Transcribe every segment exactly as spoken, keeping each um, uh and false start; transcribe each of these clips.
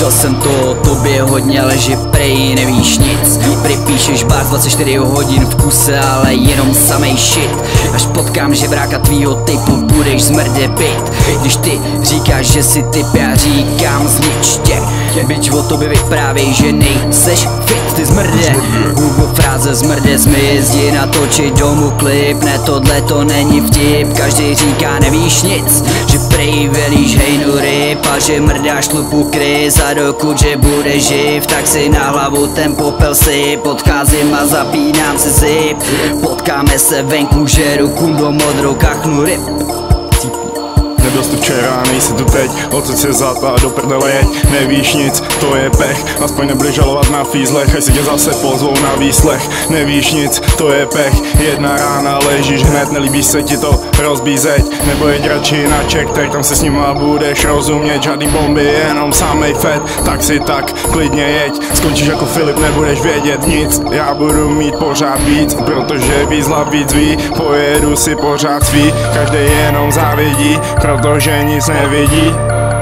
Slyšel jsem to o tobě hodně, ale že prej nevíš nic. Prej píšeš bars dvacet čtyři hodin v kuse, ale jenom samej shit. Až potkám žebráka tvýho typu, budeš zmrde byt. Když ty říkáš, že si typ, já říkám znič tě. Bič o tobě vyprávěj, že nejseš fit, ty zmrde. Google fráze zmrde, jsme jezdí natočit domů klip. Ne, tohle to není vtip, každý říká nevíš nic. Že prej velíš hejnu ryb a že mrdáš tlupu krys. A dokud že budeš živ, tak si na hlavu ten popel si. Podcházím a zapínám si zip. Potkáme se venku, žeru kundo modrou, kachnu ryb. Nebyl jsi tu včera, nejsi tu teď, odsaď se zad a do prdele jeď. Nevíš nic, to je pech, aspoň nebudeš žalovat na fízlech, až si tě zase pozvou na výslech. Nevíš nic, to je pech, jedna rána ležíš hned, nelíbí se ti to, rozbíj zeď. Nebo jeď radši na čektech, tam se s nima budeš rozumět, žádný bomby, jenom samej fet. Tak si tak, klidně jeď, skončíš jako Filip, nebudeš vědět nic. Já budu mít pořád víc, protože výzla víc ví, pojedu si pořád svý, každý jenom závidí, protože nic nevidí.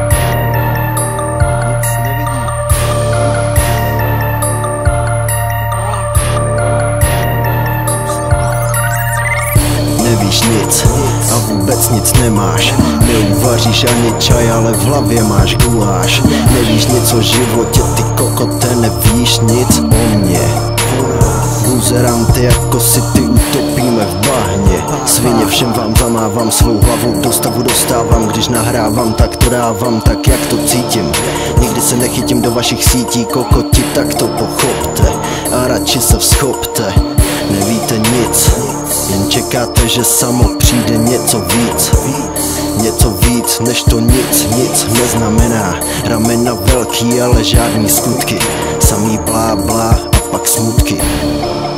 Nevíš nic a vůbec nic nemáš. Neuvaříš ani čaj, ale v hlavě máš guláš. Nevíš nic o životě, ty kokote, nevíš nic o mně. Buzeranty jako si ty utopíme v bahně. Svině všem vám zamávám, svou hlavu do stavu dostávám. Když nahrávám, tak to dávám tak, jak to cítím. Nikdy se nechytím do vašich sítí, kokoti, tak to pochopte. A radši se vzchopte, nevíte nic, jen čekáte, že samo přijde něco víc. Něco víc, než to nic, nic neznamená. Ramena velký, ale žádný skutky. Samý blá blá a pak smutky.